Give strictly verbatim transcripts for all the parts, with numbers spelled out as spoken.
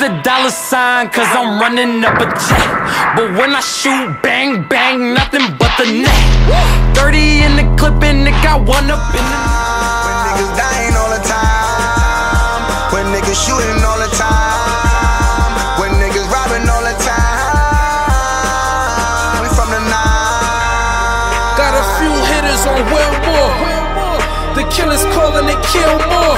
the dollar sign, cause I'm running up a check. But when I shoot, bang, bang, nothing but the net. Thirty in the clip and it got one up in the... When niggas dying all the time, when niggas shooting all the time, when niggas robbing all the time, we from the nine. Got a few hitters on Wilmore. The killers calling it kill more.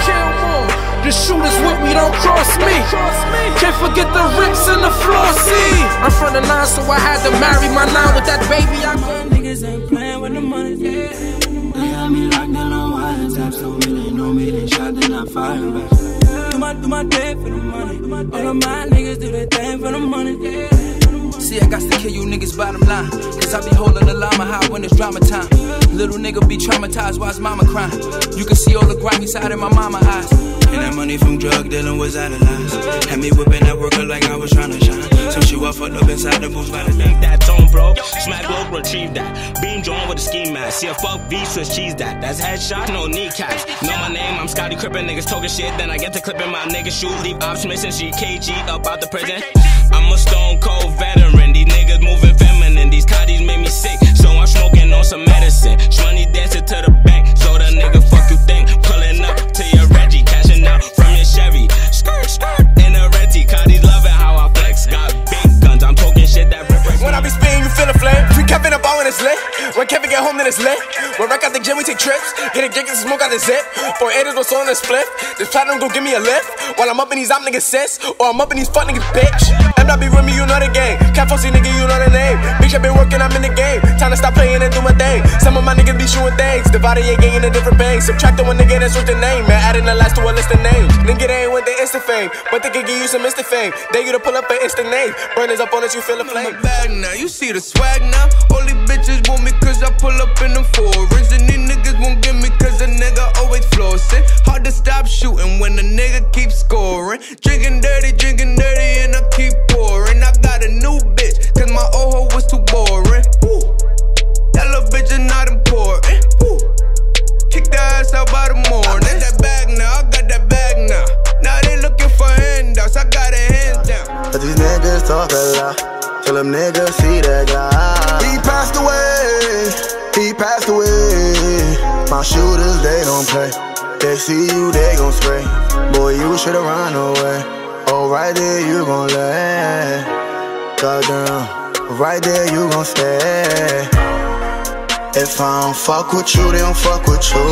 The shooters with me, don't cross me. Can't forget the rips and the floor C. I'm from the nine, so I had to marry my nine with that baby. I niggas ain't playing with the money. They got me locked down on wire taps. Told me they know me, they shot, then I fire back. Do my, do my day for the money. All of my niggas do their thing for the money. See, I got to kill you niggas bottom line, cause I be holding the llama high when it's drama time. Little nigga be traumatized while his mama crying. You can see all the grimy side in my mama eyes. And that money from drug dealing was idolized. Had me whipping that worker like I was trying to shine. Some shit I fucked up inside the booth. Gotta think that tone, bro. Smack low, retrieve that. Beam joint with a ski mask. See a fuck V, switch cheese that. That's headshot, no kneecaps. Know my name, I'm Scotty Crippin'. Niggas talking shit, then I get to clipping my niggas shoot. Leave ops missing, she K G up out the prison. I'm a stone cold veteran. These niggas moving feminine. These cotties make me sick, so I'm smoking on some medicine. Shmoney dancing to the bank, so the nigga fuck you think. Pulling up to your Reggie, cashing out from your Chevy. Skirt, skirt, in a Reggie. Cotties loving how I flex. Got big guns, I'm talking shit that rip. When I be spitting, you feel a flame. Free Kevin up on when it's lit. When Kevin get home, then it's lit. When Rack out the gym, we take trips. Get a drink and smoke out the zip. Four eighties was on the split. This platinum gon' give me a lift. While I'm up in these op niggas sis, or I'm up in these fuck niggas bitch. M W with me, you know the game. Cat Fossy nigga, you know the name. Bitch, I been working, I'm in the game. Time to stop playing and do my thing. Some of my niggas be shooting things. Divided your gang in a different bank. Subtract the one nigga and switch the name. Man, adding the last to a list of names. Nigga, they ain't with the instant fame, but they can give you some instant fame. They you to pull up an instant name. Burners up on us, you feel the flame. I'm bag now, you see the swag now. All these bitches want me cause I pull up in them foreigns. And these niggas won't give me cause a nigga always flossing. Hard to stop shooting when a nigga keeps scoring. Drinking dirty, drinking dirty, and I keep pouring. I got a new bitch, cause my old hoe was too boring. Woo. That little bitch is not important. Woo. Kick the ass out by the morning. I got that bag now, I got that bag now. Now they looking for handouts, I got it hands down. But these niggas talk a lot, till them niggas see that guy. He passed away, he passed away. My shooters, they don't play. They see you, they gon' spray. Boy, you should've run away. Oh, right there, you gon' lay. Goddamn, right there, you gon' stay. If I don't fuck with you, they don't fuck with you.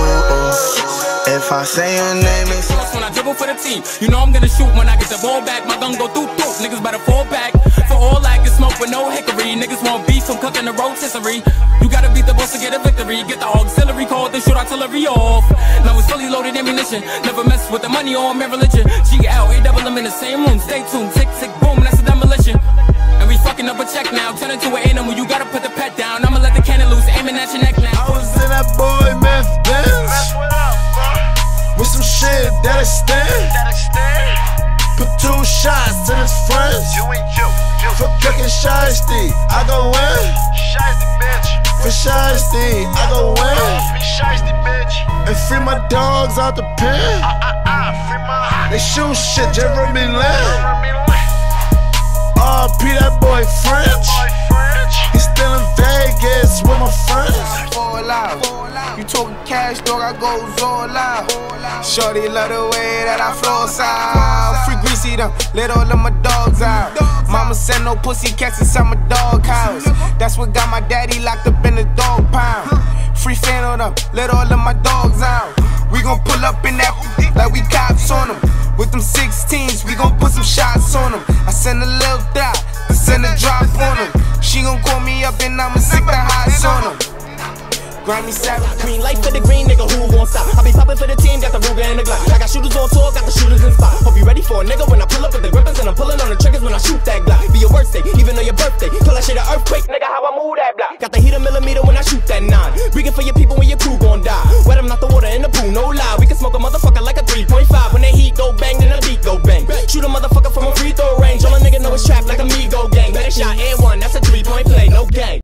If I say your name, it's when I dribble for the team. You know I'm gonna shoot when I get the ball back. My gun go through through. Niggas better fall back. For all I can smoke with no hickory. Niggas want beef from cooking the rotisserie. You gotta beat the boss to get a victory. Get the auxiliary call, then shoot artillery off. Now it's fully loaded ammunition. Never mess with the money or my religion. G L, A double them in the same room. Stay tuned, tick, tick, boom, that's a demolition. And we fucking up a check now. Turn into an animal, you gotta put the pet down. I'ma let the cannon loose, aiming at your neck now. I was in that boy meth bench with some shit that extend. Put two shots to his friends. For cooking shiesty, I go win. For shiesty, I go win. And free my dogs out the pen. They shoot shit, Jeremy Lin. R P that boy French. He's still in Vegas with my friends. Fall out. You talking cash, dog, I go all out. Shorty love the way that I floss out. Free greasy them, let all of my dogs out. Mama said no pussy cats inside my dog house. That's what got my daddy locked up in the dog pound. Free fan on them, let all of my dogs out. We gon' pull up in that like we cops on them. With them sixteens, we gon' put some shots on them. I send a little dot, I send a drop on them. She gon' call me up and I'ma stick the highs on them. Grammy savage. Green light for the green nigga, who won't stop? I be poppin' for the team, got the Ruger and the Glock. I got shooters on tour, got the shooters in spot. Hope you ready for a nigga when I pull up with the grippers. And I'm pulling on the triggers when I shoot that Glock. Be your worst day, even though your birthday. Call that shit an earthquake, nigga, how I move that block. Got the heater millimeter when I shoot that nine. Breathing for your people.